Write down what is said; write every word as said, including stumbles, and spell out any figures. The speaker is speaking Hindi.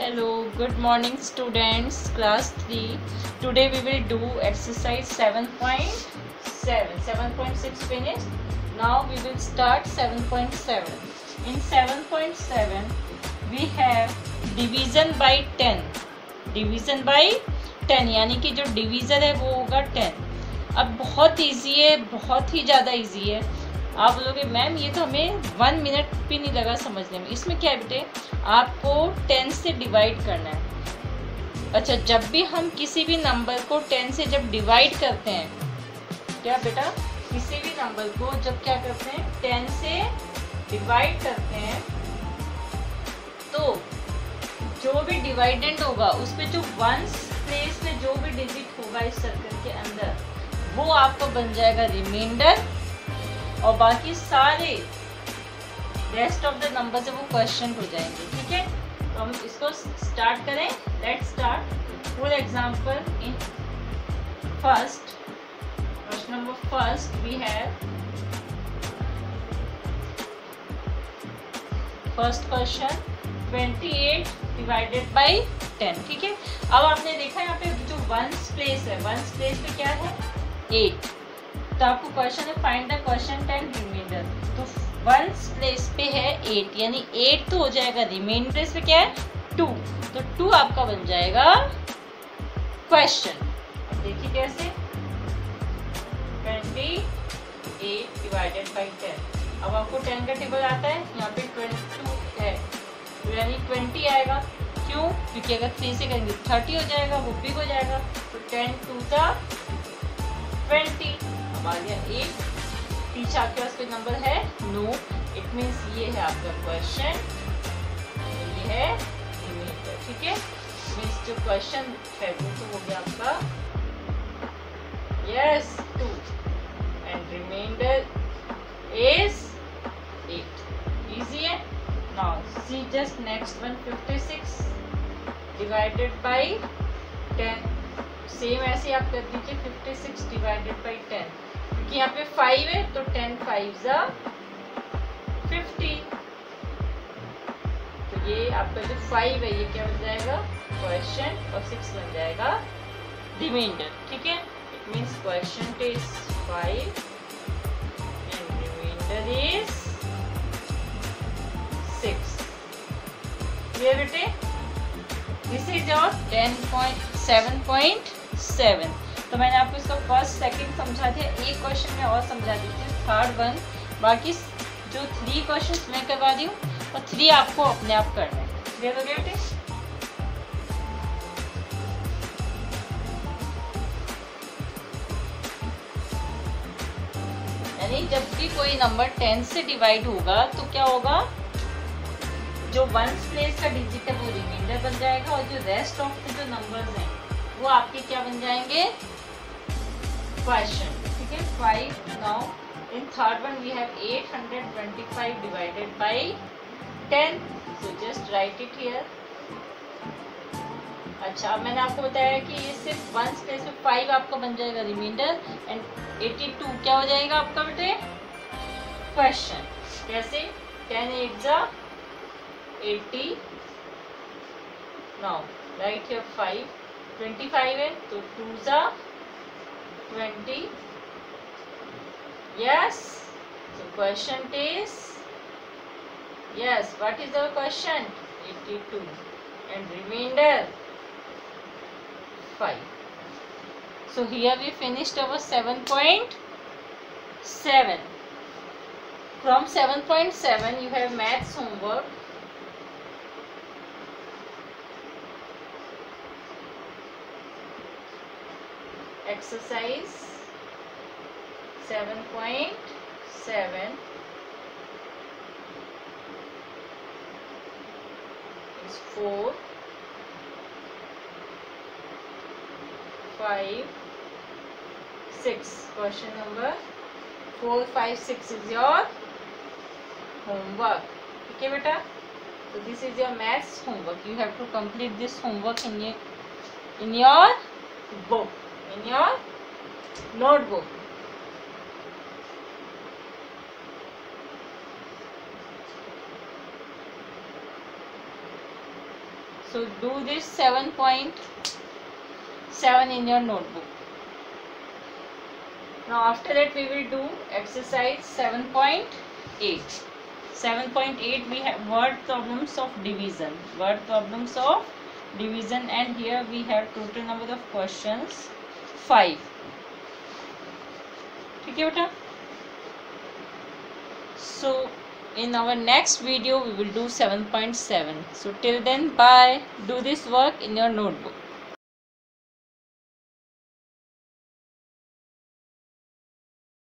Hello, good morning students, class three. Today we will do exercise seven point seven. seven point six finished. Now we will start seven point seven. In seven point seven we have division by ten. Division by ten यानी कि जो divisor है वो होगा ten. अब बहुत easy है, बहुत ही ज़्यादा easy है. आप बोलोगे मैम ये तो हमें वन मिनट भी नहीं लगा समझने में. इसमें क्या है बेटे, आपको टेन से डिवाइड करना है. अच्छा, जब भी हम किसी भी नंबर को टेन से जब डिवाइड करते हैं, क्या बेटा, किसी भी नंबर को जब क्या करते हैं टेन से डिवाइड करते हैं, तो जो भी डिवाइडेंड होगा उस पे जो वंस प्लेस में जो भी डिजिट होगा इस सर्कल के अंदर, वो आपका बन जाएगा रिमाइंडर, और बाकी सारे रेस्ट ऑफ द नंबर्स है वो क्वेश्चन हो जाएंगे. ठीक है, तो हम इसको स्टार्ट करें. Let's start. For example in first question number first we have first question अट्ठाईस डिवाइडेड बाय टेन. ठीक है, अब आपने देखा यहाँ पे जो वंस प्लेस है, वंस प्लेस पे क्या है एट. तो आपको क्वेश्चन है find the question ten reminder. तो वंस प्लेस पे है एट, यानी एट तो हो जाएगा, रिमेन प्लेस पे क्या है टू, तो टू आपका बन जाएगा क्वेश्चन. अब देखिए कैसे, twenty eight divided by ten. अब आपको टेन का टेबल आता है, यहाँ पे ट्वेंटी टू है, तो यानी ट्वेंटी आएगा. क्यों? क्योंकि अगर थ्री से करेंगे थर्टी हो जाएगा, वो भी हो जाएगा. तो टेन टू सा ट्वेंटी. अब आ गया एट, पीछे आपके पास कोई नंबर है नो. इट मीन्स ये है आपका क्वेश्चन, ये है रिमाइंडर. ठीक है, मीन्स जो क्वेश्चन है वो तो हो गया आपका yes two, and reminder is eight. Easy है. Now see just next one, fifty six divided by ten. Same ऐसे आप कर दीजिए, fifty six divided by ten, क्योंकि यहाँ पे फाइव है तो टेन फाइव जा फिफ्टी. तो ये आपका जो फाइव है ये क्या बन जाएगा क्वेश्चन, और सिक्स बन जाएगा रिमाइंडर. ठीक है, it means question is five and reminder is six. ये बेटे this is your ten point seven point seven. तो मैंने आपको इसका फर्स्ट सेकंड समझा दिया, एक क्वेश्चन में और समझा दीजिए, थर्ड वन. बाकी जो थ्री क्वेश्चंस मैं करवा दी हूँ और थ्री आपको अपने आप करना है. क्लियर हो गया बेटे? यानी जब भी कोई नंबर टेन से डिवाइड होगा तो क्या होगा, जो वंस प्लेस का डिजिट है वो रिमाइंडर बन जाएगा, और जो रेस्ट ऑफ जो नंबर्स हैं वो आपके क्या बन जाएंगे क्वेश्चन. ठीक है, five. Now in third one we have eight hundred twenty five divided by ten. So just write it here. अच्छा, मैंने आपको बताया कि ये सिर्फ वंस प्लेस में फाइव आपका बन जाएगा रिमाइंडर, एंड एटी टू क्या हो जाएगा आपका बेटे क्वेश्चन. कैसे, टेन एट जा eighty. Now write here five, twenty five है तो टू जा twenty. Yes, so question is yes, what is the question? eighty-two and remainder five. So here we finished our seven point seven. From seven point seven you have maths homework. Exercise seven point seven is four, five, six. Question number four, five, six is your homework. Okay, beta. So this is your maths homework. You have to complete this homework in your in your book, in your notebook. So do this seven point seven in your notebook. Now after that we will do exercise seven point eight. seven point eight we have word problems of division. Word problems of division, and here we have total number of questions five. ठीक है बेटा? So in our next video we will do seven point seven. So till then, bye. Do this work in your notebook.